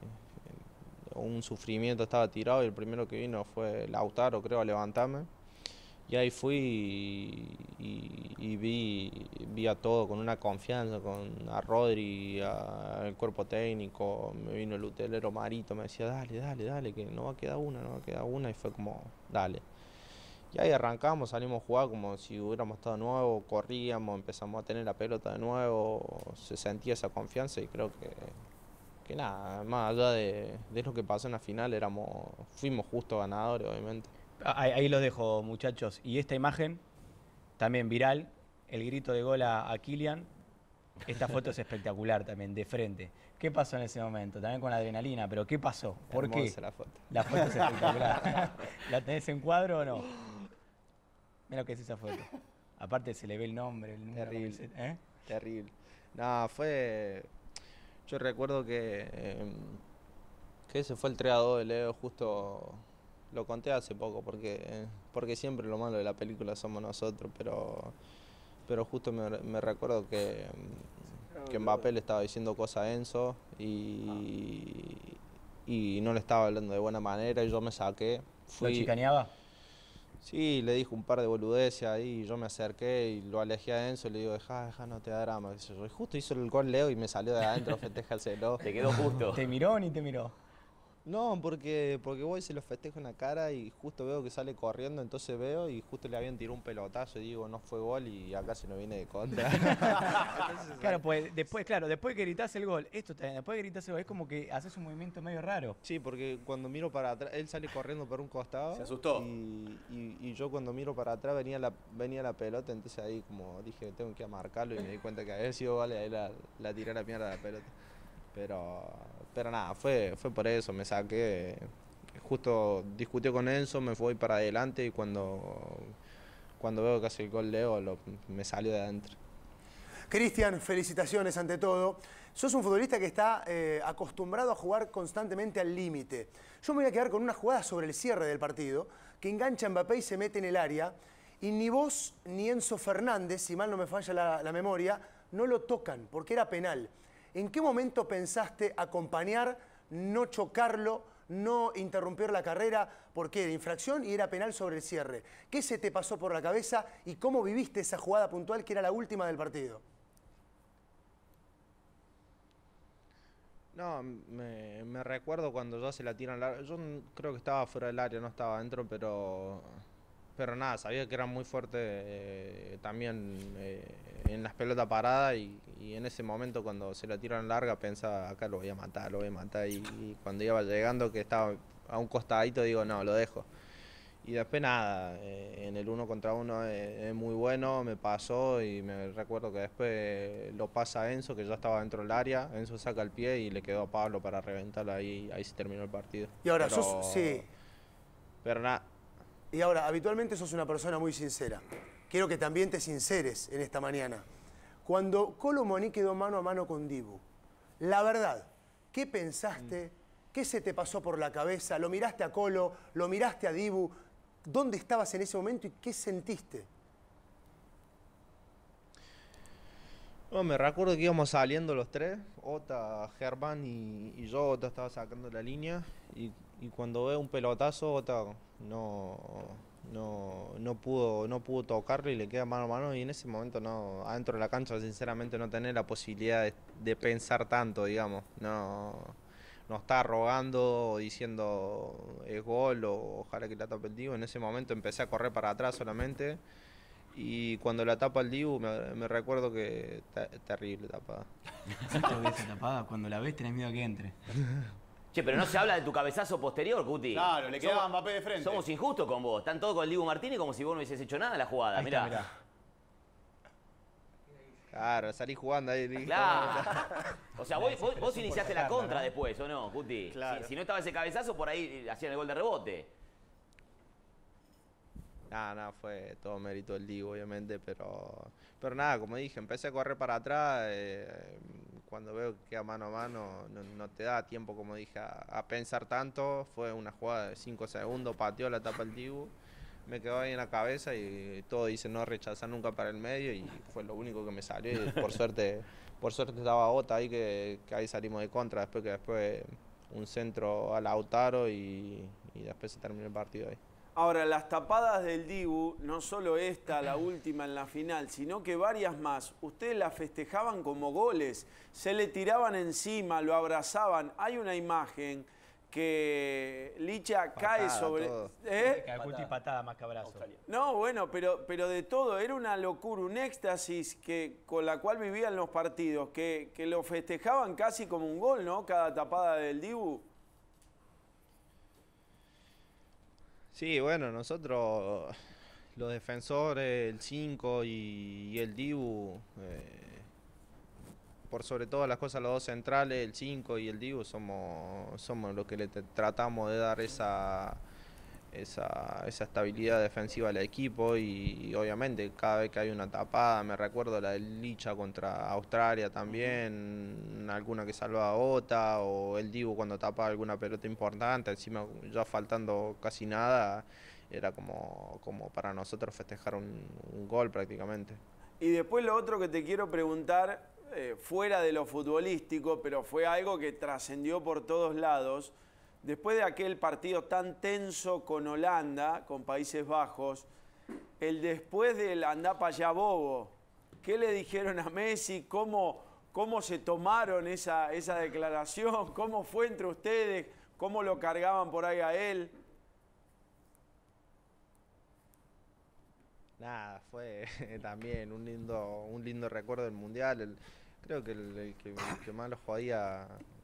un sufrimiento, estaba tirado, y el primero que vino fue Lautaro, creo, a levantarme, y ahí fui y, y, y vi, vi a todo con una confianza, con a Rodri, al cuerpo técnico, me vino el utelero Marito, me decía dale, dale, dale, que no va a quedar una, no va a quedar una, y fue como dale. Y ahí arrancamos, salimos a jugar como si hubiéramos estado nuevo, corríamos, empezamos a tener la pelota de nuevo, se sentía esa confianza y creo que, que nada, más allá de, de lo que pasó en la final, éramos, fuimos justos ganadores, obviamente. Ahí, ahí los dejo, muchachos. Y esta imagen, también viral, el grito de gol a, a Kylian. Esta foto es espectacular también, de frente. ¿Qué pasó en ese momento? También con la adrenalina, pero ¿qué pasó? ¿Por Hermosa qué? la foto. La foto es espectacular. ¿La tenés en cuadro o no? Mira lo que es esa foto. Aparte se le ve el nombre, el número. Terrible. ¿Eh? Terrible. No, fue... Yo recuerdo que, eh, que ese fue el tres a dos de Leo, justo lo conté hace poco, porque, porque siempre lo malo de la película somos nosotros, pero, pero justo me, me recuerdo que, que Mbappé le estaba diciendo cosas a Enzo y, y no le estaba hablando de buena manera y yo me saqué. Fui, ¿Lo chicaneaba? Sí, le dijo un par de boludeces ahí, y yo me acerqué y lo alejé a Enzo y le digo, deja, deja, no te da drama. Y justo hizo el gol Leo y me salió de adentro a festejárselo. Te quedó justo. ¿Te miró o ni te miró? No, porque, porque voy y se lo festejo en la cara y justo veo que sale corriendo, entonces veo y justo le habían tirado un pelotazo y digo, no fue gol y acá se nos viene de contra. Entonces, claro, pues después, claro, después que gritás el gol, esto también, después que gritás el gol, es como que haces un movimiento medio raro. Sí, porque cuando miro para atrás, él sale corriendo por un costado. Se asustó. Y, y, y yo cuando miro para atrás venía la, venía la pelota, entonces ahí como dije, tengo que marcarlo y me di cuenta que había sido gol y ahí la, la tiré a la mierda de la pelota. Pero, pero nada, fue, fue por eso, me saqué, justo discutió con Enzo, me fui para adelante y cuando, cuando veo que hace el gol Leo, lo, me salió de adentro. Cristian, felicitaciones ante todo. Sos un futbolista que está eh, acostumbrado a jugar constantemente al límite. Yo me voy a quedar con una jugada sobre el cierre del partido, que engancha a Mbappé y se mete en el área, y ni vos ni Enzo Fernández, si mal no me falla la, la memoria, no lo tocan, porque era penal. ¿En qué momento pensaste acompañar, no chocarlo, no interrumpir la carrera, porque era infracción y era penal sobre el cierre? ¿Qué se te pasó por la cabeza y cómo viviste esa jugada puntual que era la última del partido? No, me, me recuerdo cuando ya se la tiran larga. Yo creo que estaba fuera del área, no estaba adentro, pero, pero nada, sabía que era muy fuerte eh, también eh, en las pelotas paradas y, y en ese momento cuando se la tiran larga pensaba, acá lo voy a matar, lo voy a matar y, y cuando iba llegando que estaba a un costadito digo, no, lo dejo. Y después nada, eh, en el uno contra uno es, es muy bueno, me pasó y me recuerdo que después lo pasa a Enzo, que ya estaba dentro del área, Enzo saca el pie y le quedó a Pablo para reventarlo, ahí, ahí se terminó el partido. Y ahora, pero, sos, sí. Pero nada. Y ahora, habitualmente sos una persona muy sincera. Quiero que también te sinceres en esta mañana. Cuando Kolo Muani quedó mano a mano con Dibu, la verdad, ¿qué pensaste? Mm. ¿Qué se te pasó por la cabeza? ¿Lo miraste a Kolo? ¿Lo miraste a Dibu? ¿Dónde estabas en ese momento y qué sentiste? No, me recuerdo que íbamos saliendo los tres, Ota, Germán y, y yo, Ota estaba sacando la línea y, y cuando veo un pelotazo, Ota no, no, no, pudo, no pudo tocarlo y le queda mano a mano y en ese momento no, adentro de la cancha sinceramente no tenés la posibilidad de, de pensar tanto, digamos, no... no estaba rogando o diciendo es gol o ojalá que la tape el Dibu. En ese momento empecé a correr para atrás solamente y cuando la tapa el Dibu me, me recuerdo que ter terrible tapada. Si te hubiese tapada, cuando la ves tenés miedo a que entre. Che, pero no se habla de tu cabezazo posterior, Cuti. Claro, le quedaba Mbappé de frente. Somos injustos con vos. Están todos con el Dibu Martínez como si vos no hubieses hecho nada en la jugada. Ahí Mirá. está, mirá. Claro, salí jugando ahí. Claro. O sea, vos, vos, vos iniciaste la contra, ¿no? Después, ¿o no, Cuti? Claro. Si, si no estaba ese cabezazo, por ahí hacían el gol de rebote. Nada, nada, fue todo mérito del Dibu, obviamente, pero, pero nada, como dije, empecé a correr para atrás, eh, cuando veo que queda mano a mano, no, no te da tiempo, como dije, a, a pensar tanto, fue una jugada de cinco segundos, pateó la tapa el Dibu, me quedó ahí en la cabeza y todo dice no rechazar nunca para el medio y fue lo único que me salió y por suerte, por suerte estaba Ota ahí que, que ahí salimos de contra, después que después un centro a Lautaro y, y después se terminó el partido ahí. Ahora, las tapadas del Dibu, no solo esta, la última en la final, sino que varias más, ustedes las festejaban como goles, se le tiraban encima, lo abrazaban. Hay una imagen que Licha Patada, cae sobre... todo. ¿Eh? Cuti patada más que abrazo. No, bueno, pero, pero de todo, era una locura, un éxtasis que, con la cual vivían los partidos, que, que lo festejaban casi como un gol, ¿no? Cada tapada del Dibu. Sí, bueno, nosotros, los defensores, el cinco y, y el Dibu, eh, por sobre todas las cosas, los dos centrales, el cinco y el Dibu, somos, somos los que le tratamos de dar esa, esa, esa estabilidad defensiva al equipo y, y obviamente cada vez que hay una tapada, me recuerdo la de Licha contra Australia también, alguna que salvaba a Ota o el Dibu cuando tapaba alguna pelota importante, encima ya faltando casi nada, era como, como para nosotros festejar un, un gol prácticamente. Y después lo otro que te quiero preguntar, eh, fuera de lo futbolístico, pero fue algo que trascendió por todos lados, después de aquel partido tan tenso con Holanda, con Países Bajos, el después del andá pa' allá bobo, ¿qué le dijeron a Messi? ¿Cómo, cómo se tomaron esa, esa declaración? ¿Cómo fue entre ustedes? ¿Cómo lo cargaban por ahí a él? Nada, fue también un lindo, un lindo recuerdo del Mundial. El, creo que el, el, que el que más lo jodía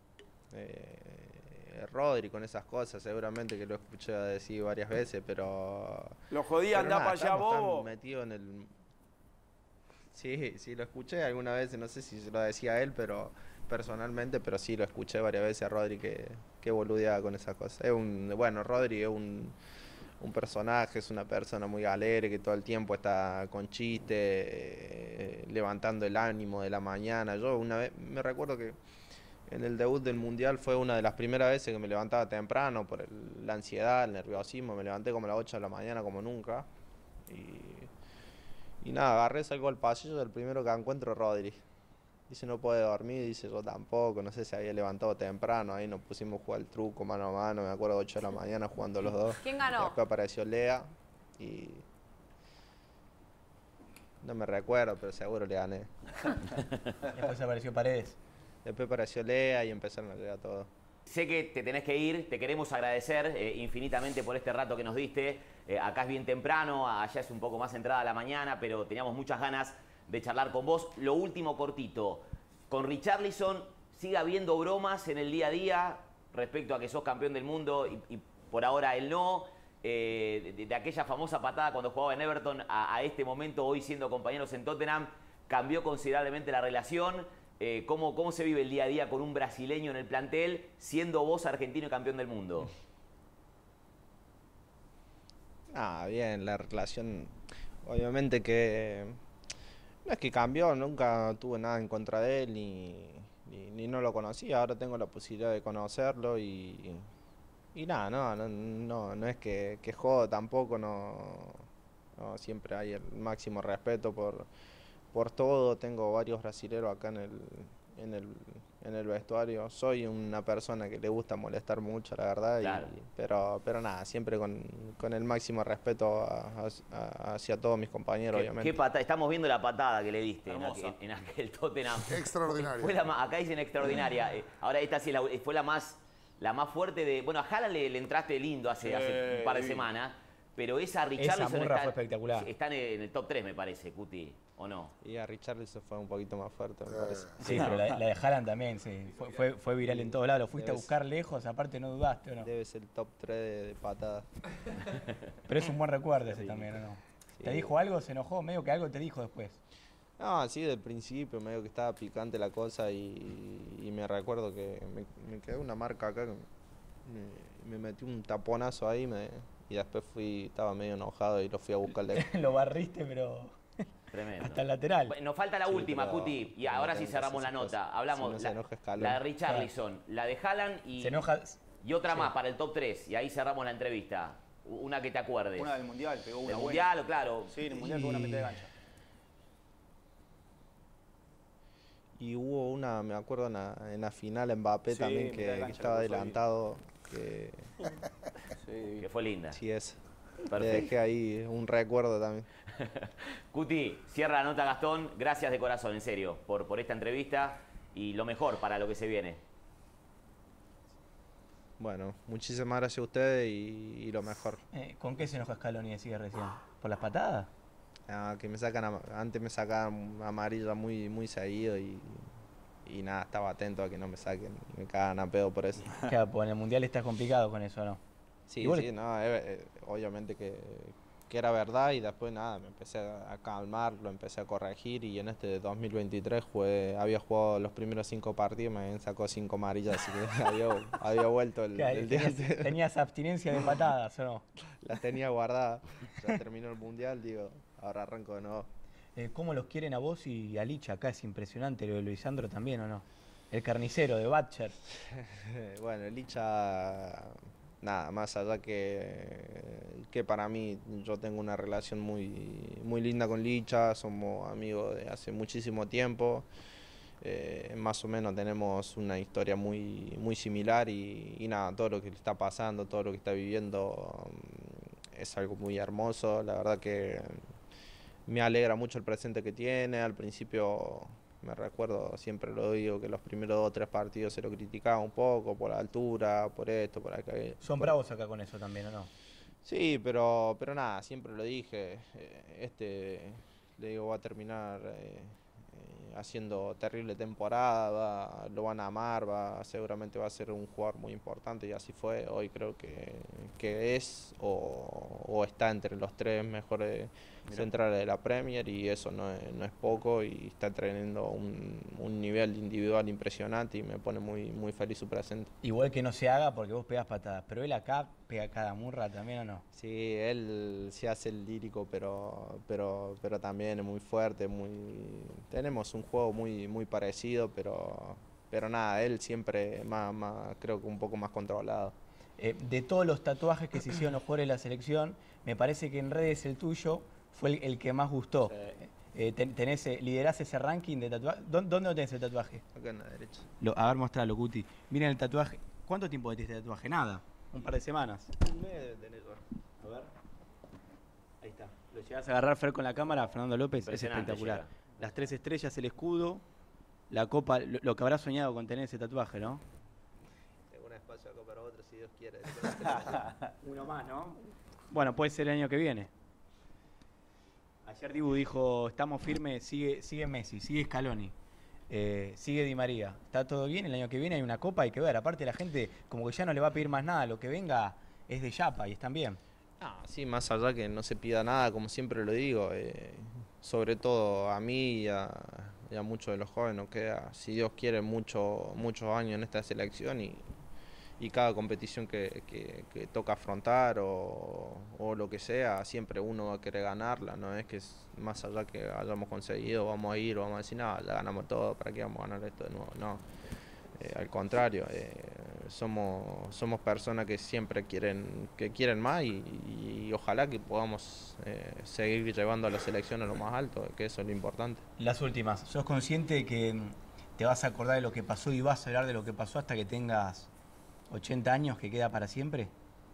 eh, Rodri con esas cosas, seguramente que lo escuché decir varias veces, pero... ¿Lo jodía andá pa' allá bobo? Metido en el... Sí, sí, lo escuché alguna vez, no sé si se lo decía él, pero personalmente, pero sí lo escuché varias veces a Rodri que, que boludeaba con esas cosas. Es un, bueno, Rodri es un... un personaje, es una persona muy alegre que todo el tiempo está con chiste, eh, levantando el ánimo de la mañana. Yo una vez, me recuerdo que en el debut del Mundial fue una de las primeras veces que me levantaba temprano por el, la ansiedad, el nerviosismo, me levanté como a las ocho de la mañana como nunca. Y, y nada, agarré, salgo al pasillo, el primero que encuentro Rodri. Dice, no puede dormir, dice, yo tampoco, no sé si había levantado temprano, ahí nos pusimos a jugar el truco mano a mano, me acuerdo, ocho de la mañana jugando los dos. ¿Quién ganó? Y después apareció Lea y... no me recuerdo, pero seguro le gané. Después apareció Paredes. Después apareció Lea y empezaron a llegar todos. Sé que te tenés que ir, te queremos agradecer eh, infinitamente por este rato que nos diste. Eh, acá es bien temprano, allá es un poco más entrada la mañana, pero teníamos muchas ganas de charlar con vos. Lo último cortito, con Richarlison, ¿sigue habiendo bromas en el día a día respecto a que sos campeón del mundo y, y por ahora él no? Eh, de, de aquella famosa patada cuando jugaba en Everton a, a este momento, hoy siendo compañeros en Tottenham, ¿cambió considerablemente la relación? Eh, ¿cómo, ¿Cómo se vive el día a día con un brasileño en el plantel, siendo vos argentino y campeón del mundo? Ah, bien, la relación, obviamente que... no es que cambió, nunca tuve nada en contra de él, ni, ni, ni no lo conocía, ahora tengo la posibilidad de conocerlo y, y nada, no, no, no, no es que, que jodo tampoco, no, no, siempre hay el máximo respeto por, por todo, tengo varios brasileros acá en el, en el, en el vestuario, soy una persona que le gusta molestar mucho, la verdad, Claro. y, pero, pero nada, siempre con, con el máximo respeto a- a- hacia todos mis compañeros, ¿Qué, obviamente. qué pata- Estamos viendo la patada que le diste en Hermosa. aquel, en aquel Tottenham. Extraordinaria. Fue la ma- acá dicen extraordinaria. Eh, ahora esta sí es la- fue la más, la más fuerte de... Bueno, a Haaland le, le entraste lindo hace, Sí, hace un par de divino. semanas, pero esa Richarlison murra está, fue espectacular. está en el, en el top tres, me parece, Cuti, ¿o no? Y a Richarlison fue un poquito más fuerte, me parece. Sí, pero la, la de Haaland también, sí. Fue, fue, fue viral en todos lados. Lo fuiste a Debes- buscar lejos, aparte no dudaste, ¿o no? Debe ser el top tres de, de patadas. Pero es un buen recuerdo ese también, ¿o no? ¿Te Sí. dijo algo? ¿Se enojó? Medio que algo te dijo después. No, sí, del principio, medio que estaba picante la cosa y, y me recuerdo que me, me quedó una marca acá, que me, me metí un taponazo ahí me, y después fui, estaba medio enojado y lo fui a buscar lejos. Lo barriste, pero Tremendo. hasta el lateral. Bueno, nos falta la Sí, última, pero Cuti, y no ahora sí tenés cerramos la esas nota. cosas. Hablamos Si no se la, enoja Scaloni. la de Richarlison, la de Haaland y, Se enoja. y otra Sí. más para el top tres, y ahí cerramos la entrevista. Una que te acuerdes. Una del Mundial, pegó una Del buena. Mundial, claro. Sí, en el Mundial pegó una meta de gancha. Y hubo una, me acuerdo, en la, en la final Mbappé Sí, también, mitad que, de que cancha, estaba la puso ahí. adelantado, que Sí. Que fue linda. sí es. Le Perfecto. dejé ahí un recuerdo también. Cuti, cierra la nota, Gastón. Gracias de corazón, en serio, por, por esta entrevista y lo mejor para lo que se viene. Bueno, muchísimas gracias a ustedes y, y lo mejor. Eh, ¿Con qué se enoja Scaloni, decía recién? ¿Por las patadas? Ah, que me sacan, a- antes me sacaban amarilla muy, muy seguido y, y nada, estaba atento a que no me saquen, me cagan a pedo por eso. Claro, pues en el Mundial está complicado con eso, ¿no? Sí, Igual- sí, no, eh, eh, obviamente que, que era verdad y después nada, me empecé a calmar, lo empecé a corregir y en este dos mil veintitrés jugué, había jugado los primeros cinco partidos, me habían sacado cinco amarillas, así que había, había vuelto el, Claro, el día tenías, antes. tenías abstinencia de patadas, ¿o no? Las tenía guardadas, ya terminó el mundial, digo, ahora arranco de nuevo. Eh, ¿Cómo los quieren a vos y a Licha? Acá es impresionante, lo de Luisandro también, ¿o no? El carnicero de Batcher. Bueno, el Licha, nada, más allá que, que para mí yo tengo una relación muy, muy linda con Licha, somos amigos de hace muchísimo tiempo, eh, más o menos tenemos una historia muy, muy similar y, y nada, todo lo que le está pasando, todo lo que está viviendo mm, es algo muy hermoso, la verdad que me alegra mucho el presente que tiene, al principio me recuerdo, siempre lo digo, que los primeros dos o tres partidos se lo criticaba un poco por la altura, por esto, por aquello. Son por- bravos acá con eso también, ¿o no? Sí, pero, pero nada, siempre lo dije, eh, este, le digo, va a terminar eh, eh, haciendo terrible temporada, va- lo van a amar, va, seguramente va a ser un jugador muy importante y así fue. Hoy creo que, que es o, o está entre los tres mejores centrales de la Premier y eso no es, no es poco y está teniendo un, un nivel individual impresionante y me pone muy, muy feliz su presente. Igual que no se haga porque vos pegas patadas, pero él acá pega cada murra también, ¿o no? Sí, él se hace el lírico, pero, pero, pero también es muy fuerte, muy tenemos un juego muy, muy parecido, pero, pero nada, él siempre más, más, creo que un poco más controlado. Eh, de todos los tatuajes que se hicieron los jugadores de la selección, me parece que en redes el tuyo fue el, el que más gustó. Eh, ten- tenés, eh, ¿liderás ese ranking de tatuajes? ¿Dónde, ¿Dónde lo tenés el tatuaje? Acá en la derecha. Lo, a ver, mostralo, Guti. Miren el tatuaje. ¿Cuánto tiempo metiste de tatuaje? Nada. Un par de semanas. A ver. Ahí está. Lo llegás a agarrar, Fer, con la cámara, Fernando López, es Impresionante, espectacular. llega. Las tres estrellas, el escudo, la copa, lo, lo que habrás soñado con tener ese tatuaje, ¿no? Tengo un espacio acá para otro, si Dios quiere. Uno más, ¿no? Bueno, puede ser el año que viene. Ayer Dibu dijo, estamos firmes, sigue, sigue Messi, sigue Scaloni, eh, sigue Di María. Está todo bien, el año que viene hay una copa, hay que ver. Aparte la gente como que ya no le va a pedir más nada, lo que venga es de Yapa y están bien. No, sí, más allá que no se pida nada, como siempre lo digo, eh, sobre todo a mí y a, y a muchos de los jóvenes nos queda, si Dios quiere, mucho, muchos años en esta selección y, y cada competición que, que- que toca afrontar o, o lo que sea, siempre uno va a querer ganarla, no es que es más allá que hayamos conseguido, vamos a ir, vamos a decir, nada, ya ganamos todo, ¿para qué vamos a ganar esto de nuevo? No, eh, al contrario, eh, somos, somos personas que siempre quieren, que quieren más y, y ojalá que podamos eh, seguir llevando a la selección a lo más alto, que eso es lo importante. Las últimas, ¿sos consciente de que mm, te vas a acordar de lo que pasó y vas a hablar de lo que pasó hasta que tengas ochenta años, que queda para siempre?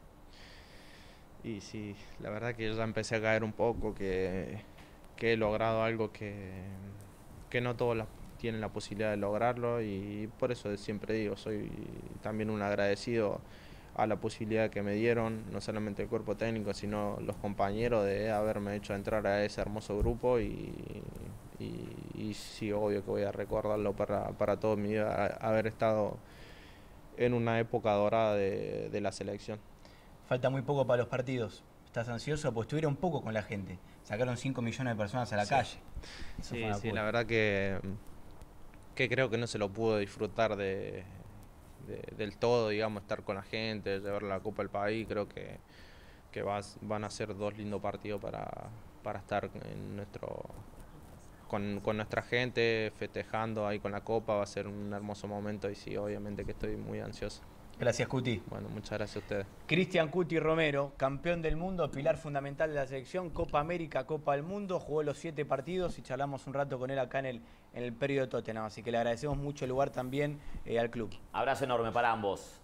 Y sí, la verdad que ya empecé a caer un poco, que, que he logrado algo que, que no todos la- tienen la posibilidad de lograrlo y por eso siempre digo, soy también un agradecido a la posibilidad que me dieron, no solamente el cuerpo técnico, sino los compañeros de haberme hecho entrar a ese hermoso grupo y, y, y sí, obvio que voy a recordarlo para, para toda mi vida, a- haber estado en una época dorada de, de la selección. Falta muy poco para los partidos. ¿Estás ansioso? Pues estuvieron poco con la gente. Sacaron cinco millones de personas a la Sí. calle. Eso Sí, fue una sí, locura. la verdad que, que creo que no se lo pudo disfrutar de, de- del todo, digamos, estar con la gente, llevar la Copa al país. Creo que, que vas- van a ser dos lindos partidos para, para estar en nuestro, con, con nuestra gente, festejando ahí con la Copa. Va a ser un hermoso momento y sí, obviamente que estoy muy ansioso. Gracias, Cuti. Bueno, muchas gracias a ustedes. Cristian Cuti Romero, campeón del mundo, pilar fundamental de la selección, Copa América, Copa del Mundo, jugó los siete partidos y charlamos un rato con él acá en el, en el periodo de Tottenham, así que le agradecemos mucho el lugar también eh, al club. Abrazo enorme para ambos.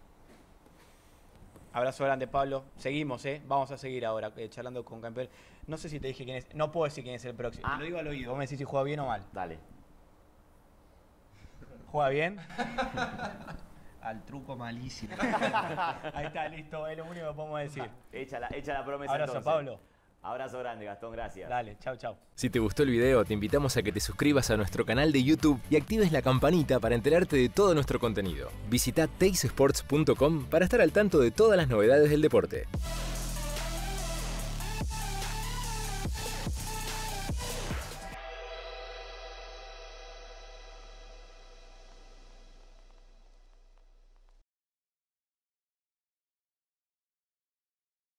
Abrazo grande, Pablo. Seguimos, ¿eh? Vamos a seguir ahora eh, charlando con campeón. No sé si te dije quién es, no puedo decir quién es el próximo. Ah. Te lo digo al oído, vos me decís si juega bien o mal. Dale. ¿Juega bien? al truco malísimo. Ahí está, listo, es lo único que podemos decir. Echa la, echa la promesa. Abrazo, entonces. Pablo. Abrazo grande, Gastón, gracias. Dale, chau, chau. Si te gustó el video, te invitamos a que te suscribas a nuestro canal de YouTube y actives la campanita para enterarte de todo nuestro contenido. Visita teis sports punto com para estar al tanto de todas las novedades del deporte.